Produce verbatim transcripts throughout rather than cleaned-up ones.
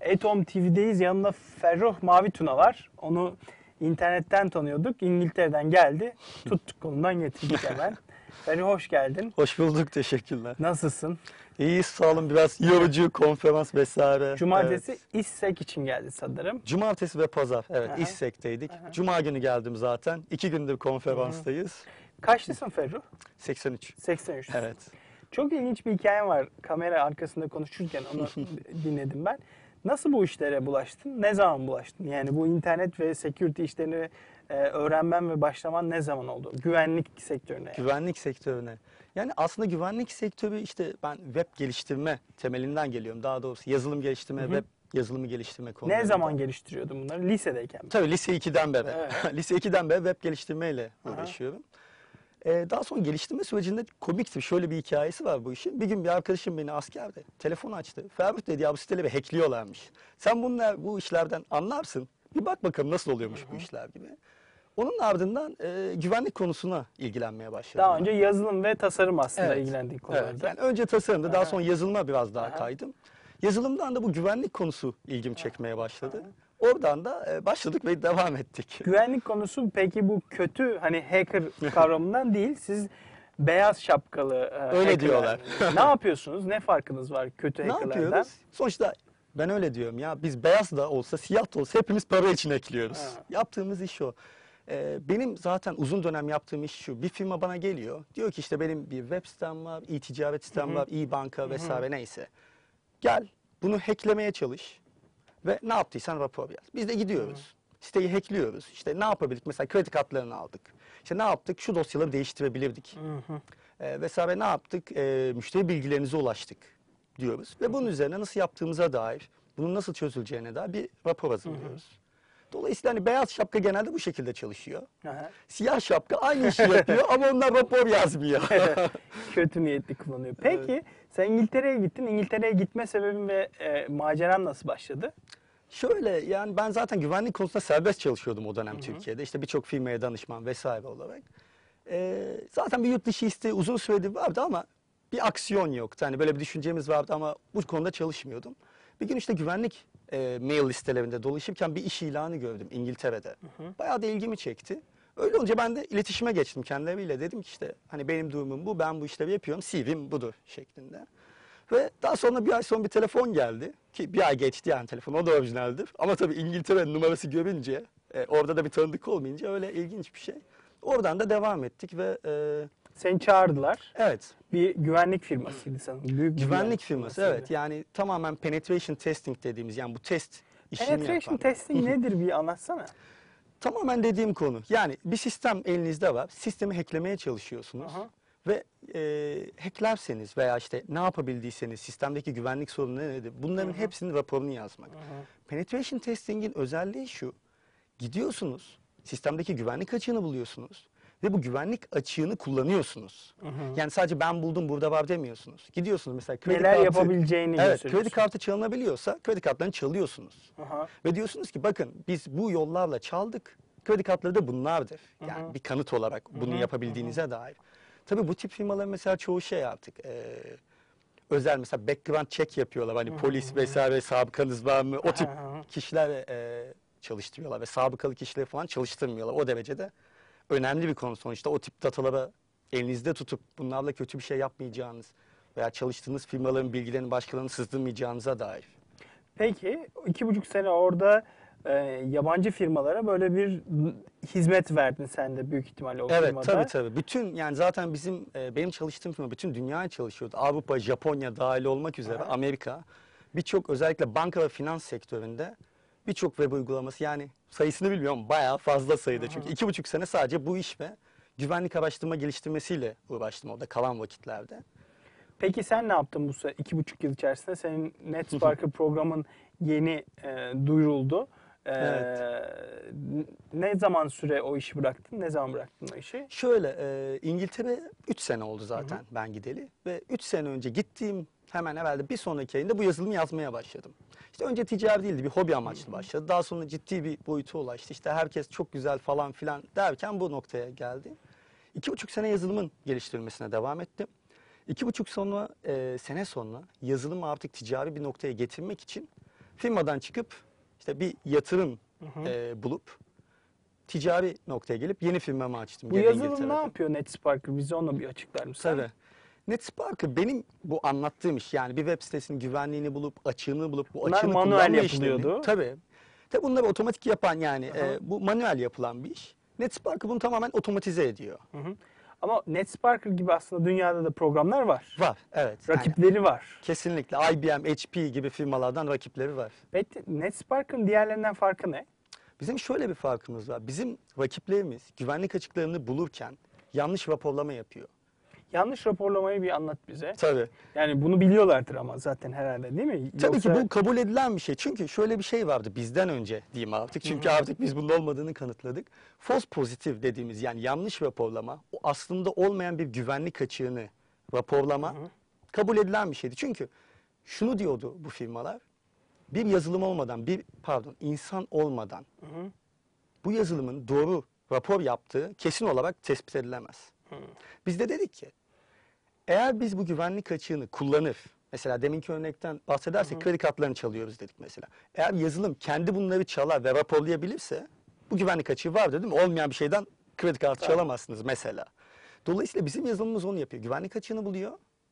Etom T V'deyiz. Yanında Ferruh Mavituna var. Onu internetten tanıyorduk. İngiltere'den geldi. Tuttuk kolundan getirdik hemen. Ferruh hoş geldin. Hoş bulduk, teşekkürler. Nasılsın? İyi, sağ olun. Biraz yorucu, konferans vesaire. Cumartesi Evet. İSSEK için geldi sanırım. Cumartesi ve pazar, evet, Aha. İSSEK'teydik. Aha. Cuma günü geldim zaten. İki gündür konferanstayız. Kaçlısın Ferruh? seksen üç. seksen üç. Evet. Çok ilginç bir hikayen var. Kamera arkasında konuşurken onu dinledim ben. Nasıl bu işlere bulaştın? Ne zaman bulaştın? Yani bu internet ve security işlerini e, öğrenmen ve başlaman ne zaman oldu? Güvenlik sektörüne. Yani. Güvenlik sektörüne. Yani aslında güvenlik sektörü işte ben web geliştirme temelinden geliyorum. Daha doğrusu yazılım geliştirme, Hı hı. web yazılımı geliştirme konularında. Ne zaman geliştiriyordun bunları? Lisedeyken mi? Tabii lise ikiden beri. Evet. Lise ikiden beri web geliştirmeyle Aha. uğraşıyorum. Ee, daha sonra geliştirme sürecinde komikti. Şöyle bir hikayesi var bu işin. Bir gün bir arkadaşım beni askerde telefon açtı. Ferruh dedi ya bu siteleri hackliyorlarmış. Sen bunlar, bu işlerden anlarsın. Bir bak bakalım nasıl oluyormuş Hı hı. bu işler gibi. Onun ardından e, güvenlik konusuna ilgilenmeye başladım. Daha ben. önce yazılım ve tasarım aslında Evet. ilgilendiğin konularda. Evet, yani önce tasarımda, daha Aha. sonra yazılıma biraz daha Aha. kaydım. Yazılımdan da bu güvenlik konusu ilgimi çekmeye başladı. Aha. Oradan da e, başladık ve devam ettik. Güvenlik konusu peki bu kötü hani hacker kavramından değil. Siz beyaz şapkalı e, Öyle hackerler. diyorlar. Ne yapıyorsunuz? Ne farkınız var kötü Ne hackerlardan? yapıyoruz? Sonuçta ben öyle diyorum ya, biz beyaz da olsa siyah da olsa hepimiz para için ekliyoruz. Ha. Yaptığımız iş o. Ee, benim zaten uzun dönem yaptığım iş şu. Bir firma bana geliyor. Diyor ki işte benim bir web sitem var, e-ticaret sitem Hı hı. var, e-banka Hı hı. vesaire neyse. Gel bunu hacklemeye çalış ve ne yaptıysan rapor yaz. Biz de gidiyoruz. Siteyi hackliyoruz. İşte ne yapabildik? Mesela kredi kartlarını aldık. İşte ne yaptık? Şu dosyaları değiştirebilirdik. Hı hı. E, vesaire ne yaptık? E, müşteri bilgilerinize ulaştık diyoruz. Ve bunun üzerine nasıl yaptığımıza dair, bunun nasıl çözüleceğine dair bir rapor hazırlıyoruz. Dolayısıyla hani beyaz şapka genelde bu şekilde çalışıyor. Aha. Siyah şapka aynı işi yapıyor ama onlar rapor yazmıyor. Kötü niyetli kullanıyor. Peki sen İngiltere'ye gittin. İngiltere'ye gitme sebebin ve e, maceran nasıl başladı? Şöyle yani ben zaten güvenlik konusunda serbest çalışıyordum o dönem Türkiye'de. İşte birçok firmaya danışman vesaire olarak. Ee, zaten bir yurt dışı isteği uzun süredir vardı ama bir aksiyon yoktu. Hani böyle bir düşüncemiz vardı ama bu konuda çalışmıyordum. Bir gün işte güvenlik e, mail listelerinde dolaşırken bir iş ilanı gördüm İngiltere'de. Hı hı. Bayağı da ilgimi çekti. Öyle olunca ben de iletişime geçtim kendileriyle. Dedim ki işte hani benim durumum bu, ben bu işleri yapıyorum, C V'm budur şeklinde. Ve daha sonra bir ay sonra bir telefon geldi. Ki bir ay geçti yani telefon, o da orijinaldir. Ama tabii İngiltere numarası görünce, e, orada da bir tanıdık olmayınca öyle ilginç bir şey. Oradan da devam ettik ve e, Seni çağırdılar. evet, Bir güvenlik firmasıydı sanırım. Büyük bir güvenlik firması, firmasıydı. evet, yani tamamen penetration testing dediğimiz, yani bu test işini Penetration yapan. testing nedir bir anlatsana. Tamamen dediğim konu. Yani bir sistem elinizde var, sistemi hacklemeye çalışıyorsunuz. Aha. Ve e, hacklerseniz veya işte ne yapabildiyseniz, sistemdeki güvenlik sorunu nedir, bunların Hı hı. hepsinin raporunu yazmak. Aha. Penetration testing'in özelliği şu: gidiyorsunuz, sistemdeki güvenlik açığını buluyorsunuz ve bu güvenlik açığını kullanıyorsunuz. Hı hı. Yani sadece ben buldum burada var demiyorsunuz. Gidiyorsunuz mesela kredi Neler kartı, yapabileceğini evet, gösteriyorsun. kredi kartı çalınabiliyorsa kredi kartlarını çalıyorsunuz. Aha. Ve diyorsunuz ki bakın biz bu yollarla çaldık, kredi kartları da bunlardır. Yani Hı hı. bir kanıt olarak bunu Hı hı. yapabildiğinize dair. Tabii bu tip firmaların mesela çoğu şey artık e, özel, mesela background check yapıyorlar. Hani polis vesaire, sabıkanız var mı? O tip Aha. kişiler e, çalıştırıyorlar ve sabıkalı kişileri falan çalıştırmıyorlar. O derecede önemli bir konu sonuçta. O tip dataları elinizde tutup bunlarla kötü bir şey yapmayacağınız veya çalıştığınız firmaların bilgilerini başkalarına sızdırmayacağınıza dair. Peki iki buçuk sene orada e, yabancı firmalara böyle bir hizmet verdin sen de büyük ihtimalle o Evet, firmada. tabii tabii. Bütün yani zaten bizim e, benim çalıştığım firma bütün dünyaya çalışıyordu. Avrupa, Japonya dahil olmak üzere, Aha. Amerika, birçok özellikle banka ve finans sektöründe birçok web uygulaması, yani sayısını bilmiyorum, bayağı fazla sayıda. Çünkü iki buçuk sene sadece bu iş ve güvenlik araştırma geliştirmesiyle uğraştım orada kalan vakitlerde. Peki sen ne yaptın bu se- iki buçuk yıl içerisinde? Senin NetSpark'ı programın yeni e, duyuruldu. E, Evet. n- Ne zaman süre o işi bıraktın? Ne zaman bıraktın o işi? Şöyle e, İngiltere üç sene oldu zaten ben gideli ve üç sene önce gittiğim hemen herhalde bir sonraki ayında bu yazılımı yazmaya başladım. İşte önce ticari değildi, bir hobi amaçlı başladı. Daha sonra ciddi bir boyuta ulaştı. İşte herkes çok güzel falan filan derken bu noktaya geldi. İki buçuk sene yazılımın geliştirilmesine devam ettim. İki buçuk sonra, e, sene sonra yazılımı artık ticari bir noktaya getirmek için Firmadan çıkıp işte bir yatırım Hı hı. e, bulup ticari noktaya gelip yeni firmamı açtım. Bu gene yazılım ne İngiltere'de. yapıyor NetSparker? Bize onu bir açıklar mısın? Tabii. NetSparker benim bu anlattığım iş, yani bir web sitesinin güvenliğini bulup açığını bulup bu Bunlar açığını manuel kullanma yapılıyordu. işlemi. Tabii. Tabii bunları otomatik yapan, yani Aha. e, bu manuel yapılan bir iş. NetSparker bunu tamamen otomatize ediyor. Hı hı. Ama NetSparker gibi aslında dünyada da programlar var. Var, evet. Yani Rakipleri var. kesinlikle I B M, H P gibi firmalardan rakipleri var. Peki NetSparker'ın diğerlerinden farkı ne? Bizim şöyle bir farkımız var. Bizim rakiplerimiz güvenlik açıklarını bulurken yanlış raporlama yapıyor. Yanlış raporlamayı bir anlat bize. Tabii. Yani bunu biliyorlardır ama zaten herhalde, değil mi? Tabii Yoksa- ki bu kabul edilen bir şey. Çünkü şöyle bir şey vardı bizden önce diyeyim artık. Çünkü artık biz bunun olmadığını kanıtladık. False pozitif dediğimiz, yani yanlış raporlama, o aslında olmayan bir güvenlik açığını raporlama Hı hı. kabul edilen bir şeydi. Çünkü şunu diyordu bu firmalar. Bir yazılım olmadan, bir pardon insan olmadan Hı hı. bu yazılımın doğru rapor yaptığı kesin olarak tespit edilemez. Hı. Biz de dedik ki eğer biz bu güvenlik açığını kullanır, mesela deminki örnekten bahsedersek kredi kartlarını çalıyoruz dedik mesela. Eğer yazılım kendi bunları çalar ve raporlayabilirse bu güvenlik açığı vardır, değil mi? Olmayan bir şeyden kredi kartı Tamam. çalamazsınız mesela. Dolayısıyla bizim yazılımımız onu yapıyor. Güvenlik açığını buluyor.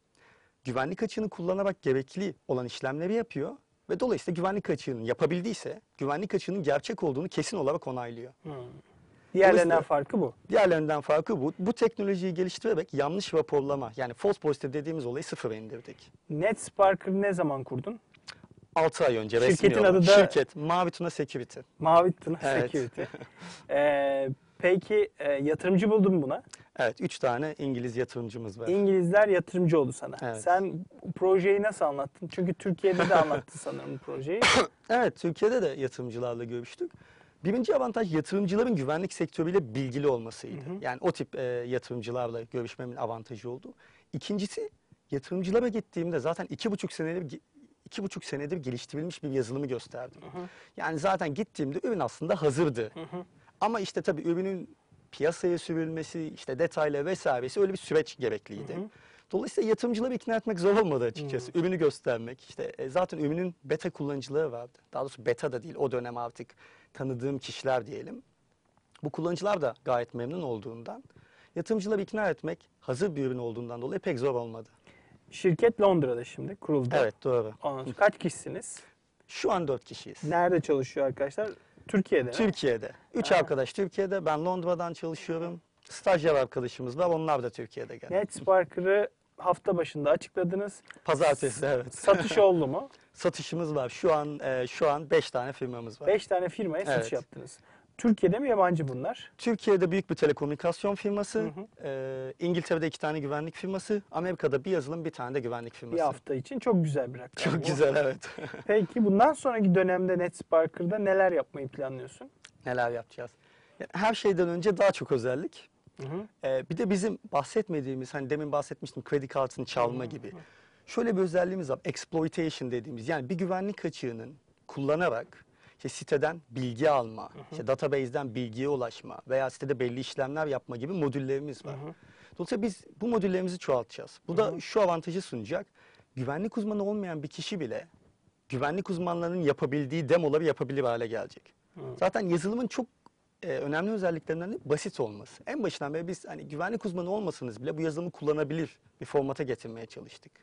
Güvenlik açığını kullanarak gerekli olan işlemleri yapıyor. Ve dolayısıyla güvenlik açığının yapabildiyse güvenlik açığının gerçek olduğunu kesin olarak onaylıyor. Hı. Diğerlerinden Dolayısıyla- farkı bu. Diğerlerinden farkı bu. Bu teknolojiyi geliştirerek yanlış raporlama, yani false positive dediğimiz olayı sıfıra indirdik. NetSparker'ı ne zaman kurdun? altı ay önce Şirketin resmi olarak. adı da- Şirket Mavi Tuna Security. Mavi Tuna Evet. Security. Ee, peki e, yatırımcı buldun mu buna? Evet, üç tane İngiliz yatırımcımız var. İngilizler yatırımcı oldu sana. Evet. Sen bu projeyi nasıl anlattın? Çünkü Türkiye'de de anlattın sanırım bu projeyi. Evet, Türkiye'de de yatırımcılarla görüştük. Birinci avantaj yatırımcıların güvenlik sektörüyle bilgili olmasıydı. Hı hı. Yani o tip e, yatırımcılarla görüşmemin avantajı oldu. İkincisi, yatırımcılara gittiğimde zaten iki buçuk senedir iki buçuk senedir geliştirilmiş bir yazılımı gösterdim. Hı hı. Yani zaten gittiğimde ürün aslında hazırdı. Hı hı. Ama işte tabii ürünün piyasaya sürülmesi, işte detaylı vesairesi öyle bir süreç gerekliydi. Hı hı. Dolayısıyla yatırımcıları ikna etmek zor olmadı açıkçası. Ürünü göstermek, işte e, zaten ürünün beta kullanıcıları vardı. Daha doğrusu beta da değil, o dönem artık tanıdığım kişiler diyelim. Bu kullanıcılar da gayet memnun olduğundan yatırımcıları ikna etmek hazır bir ürün olduğundan dolayı pek zor olmadı. Şirket Londra'da şimdi kuruldu. Evet, doğru. Ondan sonra kaç kişisiniz? Şu an dört kişiyiz. Nerede çalışıyor arkadaşlar? Türkiye'de mi? Türkiye'de. Üç Ha. arkadaş Türkiye'de. Ben Londra'dan çalışıyorum. Stajyer arkadaşımız var. Onlar da Türkiye'de geldi. NetSparker'ı hafta başında açıkladınız. Pazartesi, evet. Satış oldu mu? Satışımız var. Şu an e, şu an beş tane firmamız var. Beş tane firmaya satış Evet. yaptınız. Türkiye'de mi, yabancı bunlar? Türkiye'de büyük bir telekomünikasyon firması. Hı hı. e, İngiltere'de iki tane güvenlik firması. Amerika'da bir yazılım, bir tane de güvenlik firması. Bir hafta için çok güzel bir rakam. Çok bu. güzel, evet. Peki bundan sonraki dönemde NetSparker'da neler yapmayı planlıyorsun? Neler yapacağız? Yani her şeyden önce daha çok özellik. Hı hı. Ee, bir de bizim bahsetmediğimiz, hani demin bahsetmiştim, kredi kartını çalma gibi. Şöyle bir özelliğimiz var. Exploitation dediğimiz, yani bir güvenlik açığının kullanarak işte siteden bilgi alma, işte database'den bilgiye ulaşma veya sitede belli işlemler yapma gibi modüllerimiz var. Hı hı. Dolayısıyla biz bu modüllerimizi çoğaltacağız. Bu da şu avantajı sunacak. Güvenlik uzmanı olmayan bir kişi bile güvenlik uzmanlarının yapabildiği demoları yapabilir hale gelecek. Zaten yazılımın çok e, önemli özelliklerinden de basit olması. En başından beri biz hani güvenlik uzmanı olmasanız bile bu yazılımı kullanabilir bir formata getirmeye çalıştık.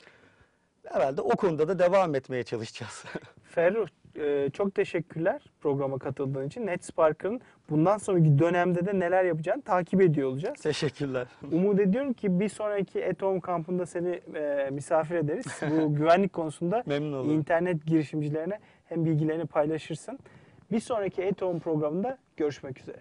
Herhalde o konuda da devam etmeye çalışacağız. Ferruh, e, çok teşekkürler programa katıldığın için. NetSparker'ın bundan sonraki dönemde de neler yapacağını takip ediyor olacağız. Teşekkürler. Umut ediyorum ki bir sonraki Eto'm kampında seni e, misafir ederiz. Bu güvenlik konusunda Memnun olurum. internet girişimcilerine hem bilgilerini paylaşırsın. Bir sonraki Eto'm programında görüşmek üzere.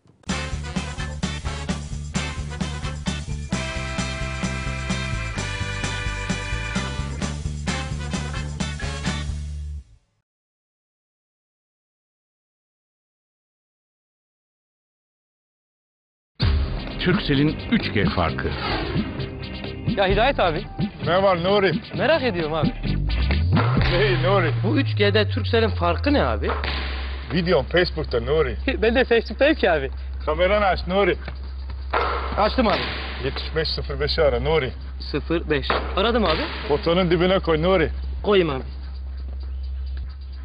Turkcell'in üç G farkı. Ya Hidayet abi, Ne var Nuri? merak ediyorum abi. Hey Nuri. Bu üç G'de Turkcell'in farkı ne abi? Videom Facebook'ta Nuri. Ben de Facebook'tayım ki abi. Kameranı aç Nuri. Açtım abi. yetmiş beş sıfır beşi ara Nuri. sıfır beş. Aradım abi. Fotonun dibine koy Nuri. Koyayım abi.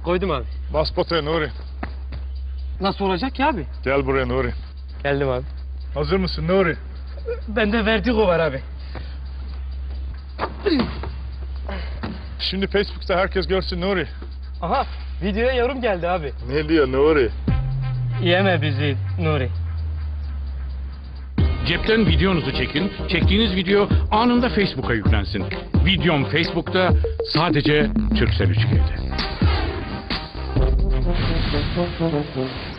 Koydum abi. Bas potaya Nuri. Nasıl olacak ki abi? Gel buraya Nuri. Geldim abi. Hazır mısın Nuri? Bende vertigo var abi. Şimdi Facebook'ta herkes görsün Nuri. Aha videoya yorum geldi abi. Ne diyor Nuri? Yeme bizi Nuri. Cepten videonuzu çekin. Çektiğiniz video anında Facebook'a yüklensin. Videom Facebook'ta sadece Turkcell üç G'de.